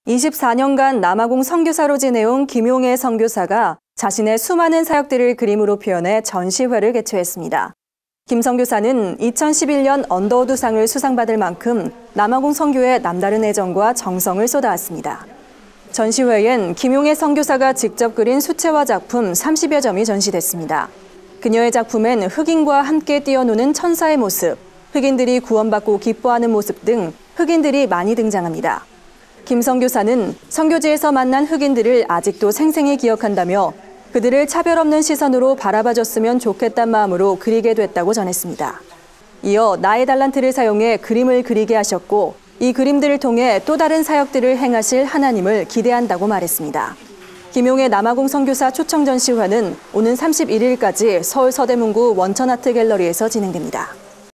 24년간 남아공 선교사로 지내온 김용애 선교사가 자신의 수많은 사역들을 그림으로 표현해 전시회를 개최했습니다. 김 선교사는 2011년 언더우드상을 수상받을 만큼 남아공 선교에 남다른 애정과 정성을 쏟아왔습니다. 전시회엔 김용애 선교사가 직접 그린 수채화 작품 30여 점이 전시됐습니다. 그녀의 작품엔 흑인과 함께 뛰어노는 천사의 모습, 흑인들이 구원받고 기뻐하는 모습 등 흑인들이 많이 등장합니다. 김 선교사는 선교지에서 만난 흑인들을 아직도 생생히 기억한다며 그들을 차별 없는 시선으로 바라봐줬으면 좋겠다는 마음으로 그리게 됐다고 전했습니다. 이어 나의 달란트를 사용해 그림을 그리게 하셨고 이 그림들을 통해 또 다른 사역들을 행하실 하나님을 기대한다고 말했습니다. 김용애 남아공 선교사 초청 전시회는 오는 31일까지 서울 서대문구 원천아트 갤러리에서 진행됩니다.